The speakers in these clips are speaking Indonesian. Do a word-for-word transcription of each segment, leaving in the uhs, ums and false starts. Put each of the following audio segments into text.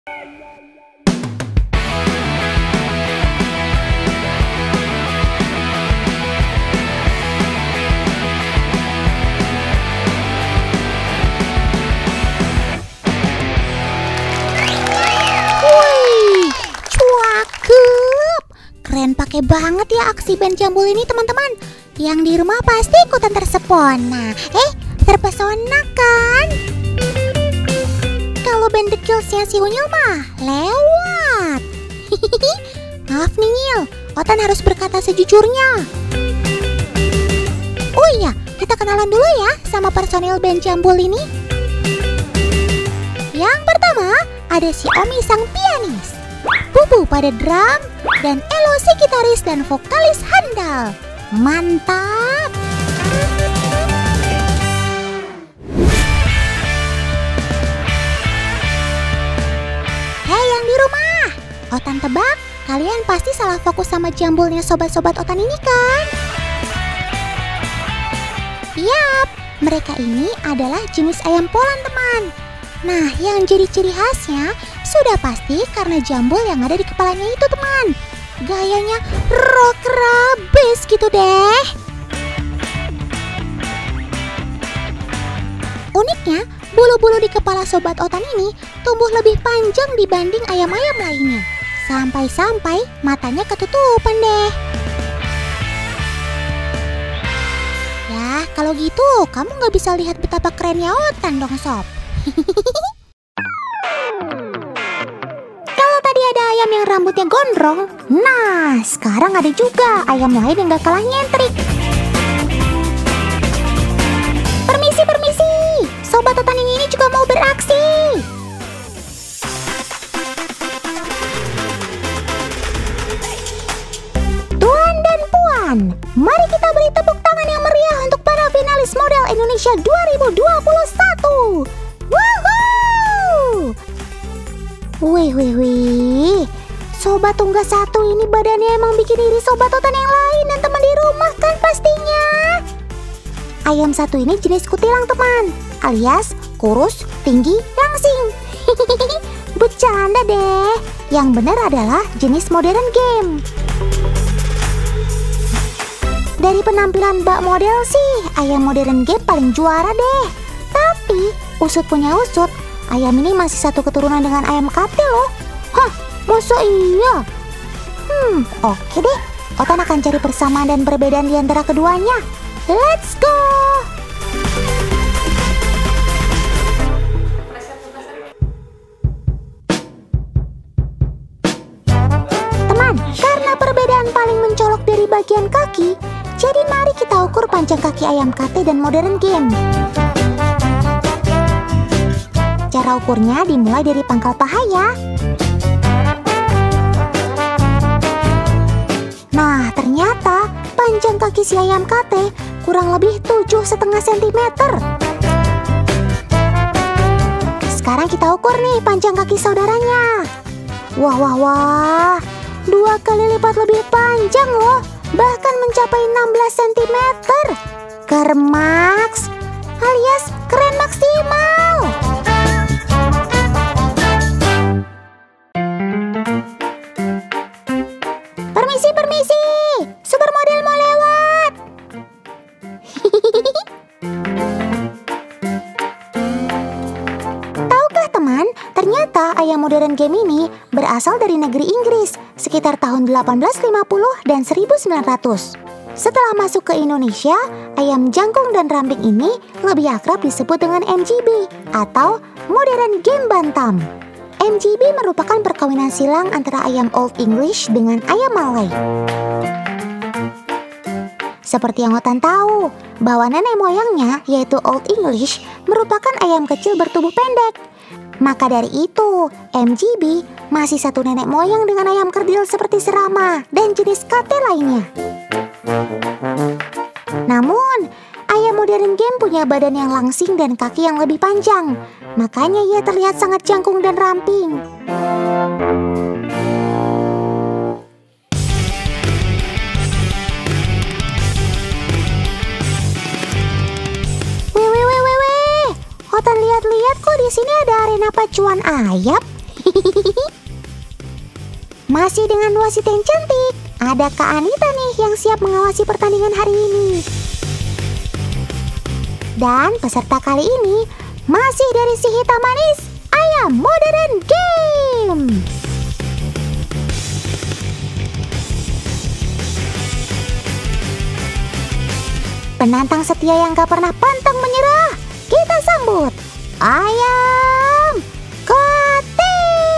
Keren pakai banget ya aksi band jambul ini teman-teman. Yang di rumah pasti ikutan tersepona. Eh, terpesona kan? Kalau band The Kills-nya si Unyil mah lewat. Maaf nih Nyil, Otan harus berkata sejujurnya. Oh iya, kita kenalan dulu ya sama personil band jambul ini. Yang pertama ada si Omi sang pianis, Bubu pada drum, dan Elo si gitaris dan vokalis handal. Mantap! Hei yang di rumah, Otan tebak kalian pasti salah fokus sama jambulnya sobat-sobat Otan ini kan? Yap, mereka ini adalah jenis ayam Polan teman. Nah, yang jadi ciri khasnya sudah pasti karena jambul yang ada di kepalanya itu teman. Gayanya rock rabis gitu deh. Uniknya, bulu-bulu di kepala sobat Otan ini tumbuh lebih panjang dibanding ayam-ayam lainnya. Sampai-sampai matanya ketutupan deh. Ya, kalau gitu kamu nggak bisa lihat betapa kerennya Otan dong sob. Kalau tadi ada ayam yang rambutnya gondrong, nah sekarang ada juga ayam lain yang gak kalah nyentrik. Permisi, permisi, sobat Otan ini juga mau beraksi. Tuan dan puan, mari kita beri tepuk tangan yang meriah untuk para finalis model Indonesia dua ribu dua puluh satu. Woohoo! Wih, wih, wih. Sobat Tunggal Satu ini badannya emang bikin iri sobat Otan yang lain dan teman di rumah kan pastinya. Ayam satu ini jenis kutilang teman, alias kurus, tinggi, langsing. Bercanda deh. Yang benar adalah jenis modern game. Dari penampilan bak model sih, ayam modern game paling juara deh. Tapi usut punya usut, ayam ini masih satu keturunan dengan ayam kate loh. Hah, masa iya? Hmm, oke deh. Otan akan cari persamaan dan perbedaan di antara keduanya. Let's go! Teman, karena perbedaan paling mencolok dari bagian kaki, jadi mari kita ukur panjang kaki ayam kate dan modern game. Cara ukurnya dimulai dari pangkal paha ya. Nah, ternyata panjang kaki si ayam kate kurang lebih tujuh koma lima sentimeter. Sekarang kita ukur nih panjang kaki saudaranya. Wah, wah, wah, dua kali lipat lebih panjang loh, bahkan mencapai enam belas sentimeter. Kermaks, alias keren maksimal. Permisi, permisi, supermodel mau lewat. Tahukah teman, ternyata ayam modern game ini berasal dari negeri Inggris sekitar tahun delapan belas lima puluh dan seribu sembilan ratus. Setelah masuk ke Indonesia, ayam jangkung dan rambing ini lebih akrab disebut dengan M G B atau modern game bantam. M G B merupakan perkawinan silang antara ayam Old English dengan ayam Malay. Seperti yang Otan tahu, bahwa nenek moyangnya yaitu Old English merupakan ayam kecil bertubuh pendek. Maka dari itu, M G B masih satu nenek moyang dengan ayam kerdil seperti serama dan jenis kate lainnya. Namun, ayam modern game punya badan yang langsing dan kaki yang lebih panjang. Makanya ia terlihat sangat jangkung dan ramping. Weh, weh, weh, weh, weh. Otan lihat-lihat kok di sini ada arena pacuan ayam. Masih dengan wasit yang cantik, ada Kak Anita nih yang siap mengawasi pertandingan hari ini. Dan peserta kali ini masih dari si hitam manis, Ayam Modern Game. Penantang setia yang gak pernah pantang menyerah, kita sambut Ayam Kate.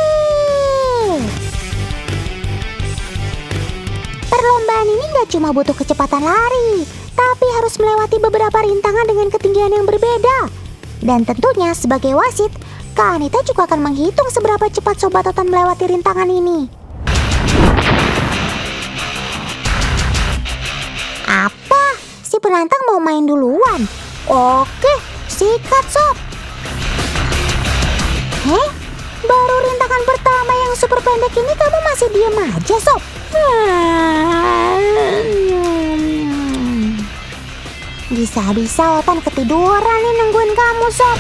Perlombaan ini gak cuma butuh kecepatan lari, tapi harus melewati beberapa rintangan dengan ketinggian yang berbeda. Dan tentunya sebagai wasit, Kak Anita juga akan menghitung seberapa cepat Sobat Otan melewati rintangan ini. Apa? Si penantang mau main duluan? Oke, sikat sob. Heh, baru rintangan pertama yang super pendek ini kamu masih diem aja sob. Bisa-bisa Otan ketiduran nih nungguin kamu sob.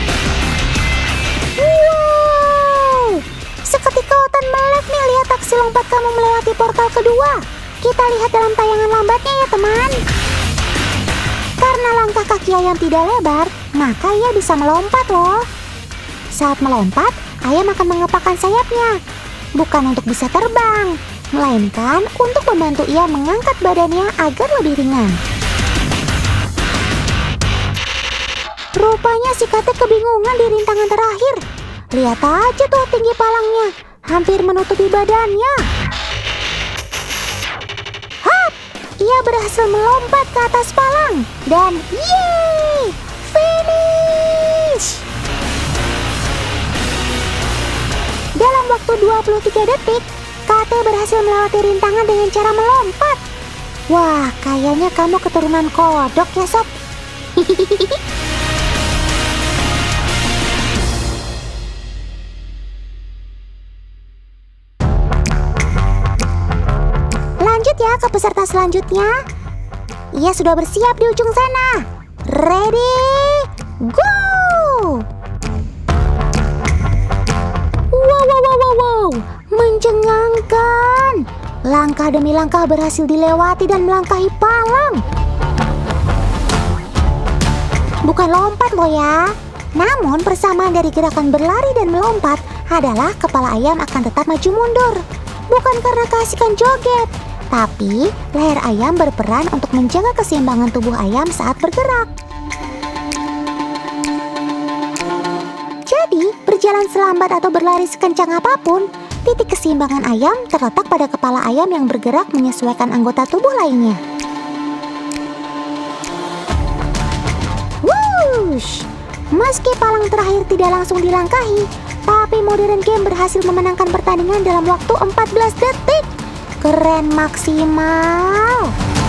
Wow, seketika Otan melek nih lihat aksi lompat kamu melewati portal kedua. Kita lihat dalam tayangan lambatnya ya teman. Karena langkah kaki ayam tidak lebar, maka ia bisa melompat loh. Saat melompat, ayam akan mengepakkan sayapnya. Bukan untuk bisa terbang, melainkan untuk membantu ia mengangkat badannya agar lebih ringan. Rupanya si Kate kebingungan di rintangan terakhir. Lihat aja tuh tinggi palangnya, hampir menutupi badannya. Hap! Ia berhasil melompat ke atas palang dan yeay! Finish! Dalam waktu dua puluh tiga detik, Kate berhasil melewati rintangan dengan cara melompat. Wah, kayaknya kamu keturunan kodok ya sob. Lanjut ya ke peserta selanjutnya. Ia sudah bersiap di ujung sana. Ready, go! Wow, wow, wow, wow, wow. Mencengangkan. Langkah demi langkah berhasil dilewati dan melangkahi palang. Bukan lompat loh ya. Namun persamaan dari gerakan berlari dan melompat adalah kepala ayam akan tetap maju mundur. Bukan karena keasikan joget, tapi leher ayam berperan untuk menjaga keseimbangan tubuh ayam saat bergerak. Jadi, berjalan selambat atau berlari sekencang apapun, titik keseimbangan ayam terletak pada kepala ayam yang bergerak menyesuaikan anggota tubuh lainnya. Wush! Meski palang terakhir tidak langsung dilangkahi, tapi Modern Game berhasil memenangkan pertandingan dalam waktu empat belas detik. Keren maksimal.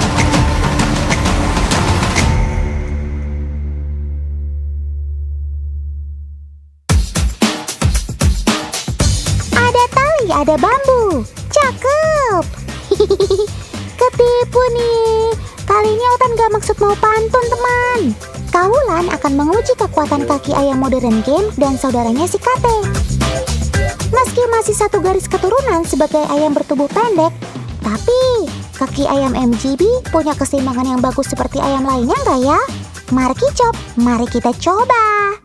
Ada tali, ada bambu. Cakep. Ketipu nih. Kali ini Otan gak maksud mau pantun teman. Kaulan akan menguji kekuatan kaki ayam Modern Game dan saudaranya si Kate. Meski masih satu garis keturunan sebagai ayam bertubuh pendek, tapi kaki ayam M G B punya keseimbangan yang bagus seperti ayam lainnya nggak ya? Mari kicop, mari kita coba.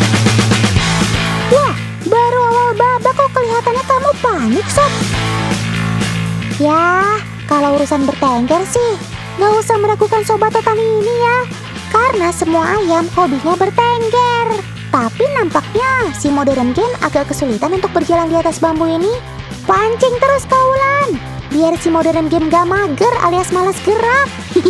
Wah, baru awal babak kok kelihatannya kamu panik sob. Ya, kalau urusan bertengger sih, nggak usah meragukan Sobat Otan ini ya. Karena semua ayam hobinya bertengger. Tapi nampaknya si Modern Game agak kesulitan untuk berjalan di atas bambu ini. Pancing terus Kaulan, biar si Modern Game gak mager alias malas gerak.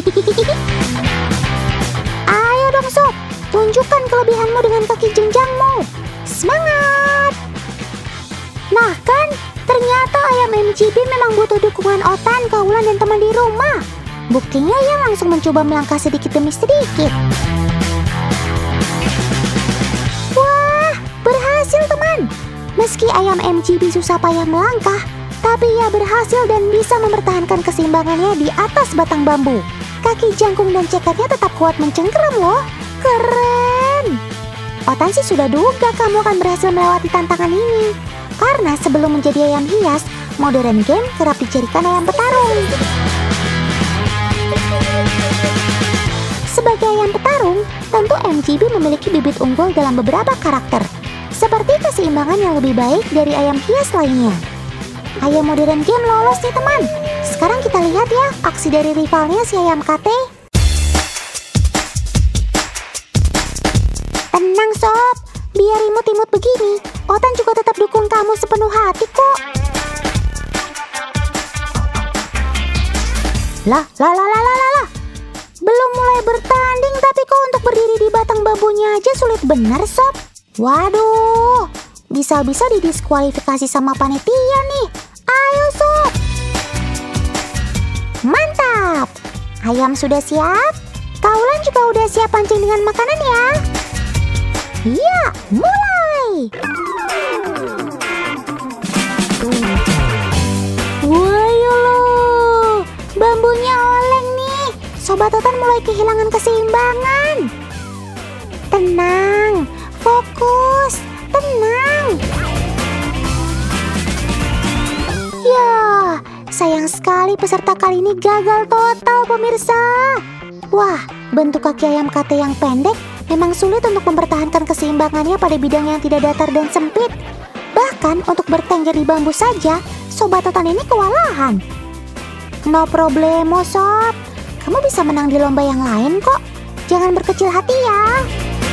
Ayo dong sob, tunjukkan kelebihanmu dengan kaki jenjangmu. Semangat! Nah kan, ternyata ayam M G B memang butuh dukungan Otan, Kaulan, dan teman di rumah. Buktinya ia langsung mencoba melangkah sedikit demi sedikit. Wah, berhasil teman. Meski ayam M G B susah payah melangkah, tapi ia berhasil dan bisa mempertahankan keseimbangannya di atas batang bambu. Kaki jangkung dan ceketnya tetap kuat mencengkeram loh. Keren. Otan sih sudah duga kamu akan berhasil melewati tantangan ini. Karena sebelum menjadi ayam hias, modern game kerap dijadikan ayam petarung. Sebagai ayam petarung, tentu M G B memiliki bibit unggul dalam beberapa karakter, seperti keseimbangan yang lebih baik dari ayam hias lainnya. Ayam modern game lolos nih teman. Sekarang kita lihat ya aksi dari rivalnya si ayam K T. Tenang sob, biar imut-imut begini, Otan juga tetap dukung kamu sepenuh hati kok. Lah, lah, lah, lah, lah, lah. Belum mulai bertanding tapi kok untuk berdiri di batang bambunya aja sulit benar sob. Waduh, bisa-bisa didiskualifikasi sama panitia nih. Ayo sob. Mantap. Ayam sudah siap. Kaulan juga udah siap pancing dengan makanan ya. Iya, mulai. Wayo loh, bambunya oleng nih. Sobat Otan mulai kehilangan keseimbangan. Tenang, fokus, tenang. Ya, sayang sekali peserta kali ini gagal total pemirsa. Wah, bentuk kaki ayam K T yang pendek memang sulit untuk mempertahankan keseimbangannya pada bidang yang tidak datar dan sempit. Bahkan untuk bertengger di bambu saja, Sobat Otan ini kewalahan. No problemo sob, kamu bisa menang di lomba yang lain kok. Jangan berkecil hati ya.